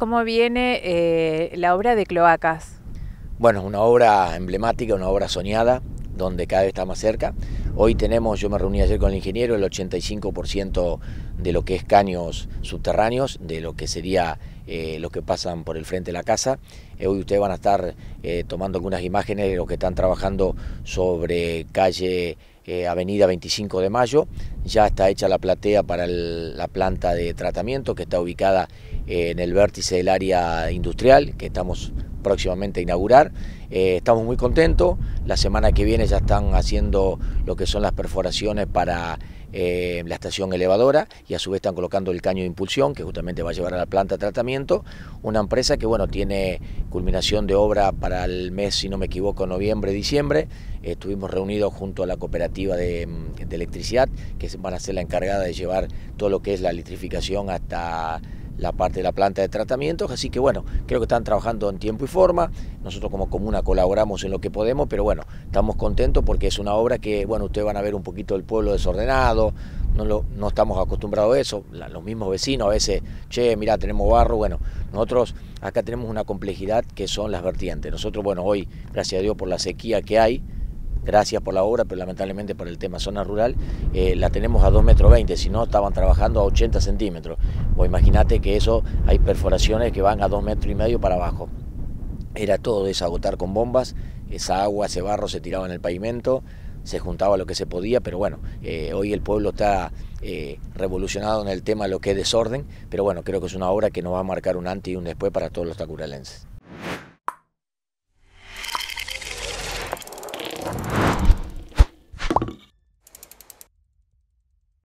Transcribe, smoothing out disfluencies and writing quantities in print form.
cómo viene la obra de cloacas. Bueno, es una obra emblemática, una obra soñada, donde cada vez está más cerca. Hoy tenemos, yo me reuní ayer con el ingeniero, el 85% de lo que es caños subterráneos, de lo que sería los que pasan por el frente de la casa. Hoy ustedes van a estar tomando algunas imágenes de los que están trabajando sobre calle Avenida 25 de Mayo. Ya está hecha la platea para la planta de tratamiento que está ubicada en el vértice del área industrial, que estamos próximamente a inaugurar. Estamos muy contentos. La semana que viene ya están haciendo lo que son las perforaciones para la estación elevadora, y a su vez están colocando el caño de impulsión que justamente va a llevar a la planta de tratamiento. Una empresa que bueno, tiene culminación de obra para el mes, si no me equivoco, noviembre, diciembre. Estuvimos reunidos junto a la cooperativa de electricidad, que van a ser la encargada de llevar todo lo que es la electrificación hasta la parte de la planta de tratamiento. Así que bueno, creo que están trabajando en tiempo y forma. Nosotros como comuna colaboramos en lo que podemos, pero bueno, estamos contentos porque es una obra que, bueno, ustedes van a ver un poquito el pueblo desordenado, no estamos acostumbrados a eso. Los mismos vecinos a veces, che, mirá, tenemos barro. Bueno, nosotros acá tenemos una complejidad que son las vertientes. Nosotros, bueno, hoy, gracias a Dios por la sequía que hay, gracias por la obra, pero lamentablemente por el tema zona rural, la tenemos a 2,20 m, si no estaban trabajando a 80 centímetros. Vos imaginate que eso, hay perforaciones que van a 2,5 m para abajo. Era todo desagotar con bombas, esa agua, ese barro se tiraba en el pavimento, se juntaba lo que se podía, pero bueno, hoy el pueblo está revolucionado en el tema de lo que es desorden, pero bueno, creo que es una obra que nos va a marcar un antes y un después para todos los tacuralenses.